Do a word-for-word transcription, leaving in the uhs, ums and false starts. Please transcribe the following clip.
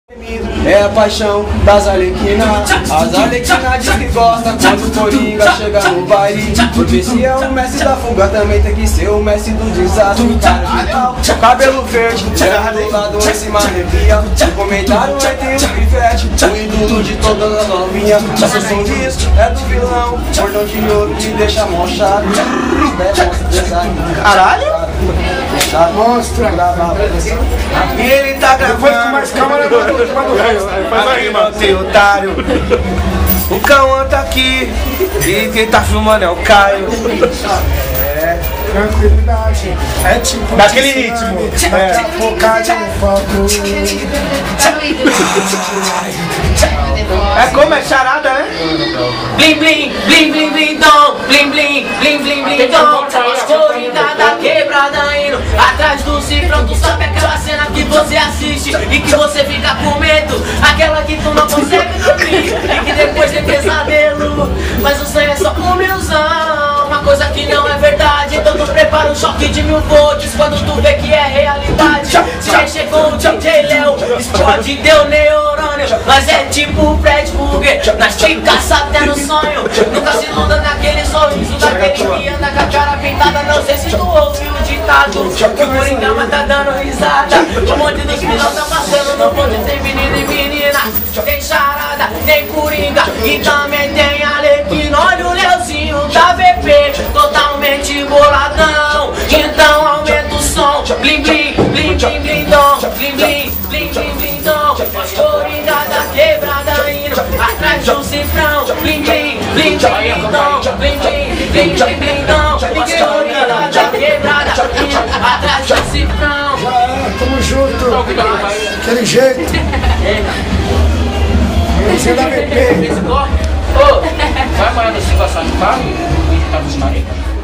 É a paixão das arlequinas. As arlequinas diz que gosta quando o Coringa chega no baile. Porque se é o mestre da fuga, também tem que ser o mestre do desastre. Cara de pau, cabelo verde, terra do lado em cima arrepia. O comentário entre o pivete, o ídolo de todas as novinhas. Nosso sorriso é do vilão, cordão de ouro que deixa mochado. Caralho! Mostra! E ele tá gravando mais câmera do faz aí, mano, tem otário. O Cauã tá aqui e quem tá filmando é o Caio. É, tranquilidade. É tipo daquele ritmo. É, focado no foco. É como? É charada, né? Blim blim, blim blim blim dom, blim blim, blim blim blim dom. As Coringa da quebrada indo atrás do cifrão. Tu sabe aquela cena que você assiste e que você fica com medo, aquela que tu não consegue dormir e que depois tem pesadelo. Mas o sonho é só uma ilusão, uma coisa que não é verdade. Então tu prepara um choque de mil volts quando tu vê que é realidade. Se mexer com o D J Léo, explode deu neurônio. Mas é tipo o Fred Krueger, nas ticas até no sonho. Nunca se iluda naquele sorriso daquele que anda com a cara pintada. Não sei se tu ouviu o ditado que o Coringa mas tá dando risada. Um monte dos vilões tá passando no ponte. Tem menino e menina, tem charada, tem Coringa e também tem Arlequina. Olha o Leozinho da V P, totalmente boladão. Então aumenta o som. Blim blim, blim blim blim dom, blim blim, blim blim blim dom. As Coringa da quebrada indo atrás do cifrão. Blim blim, blim blim blim dom, blim blim, blim blim blim dom. As Coringa da quebrada indo atrás do cifrão. Tamo junto, aquele jeito. Leozinho da V P. Ô, vai morar no Silva Santo Carlos?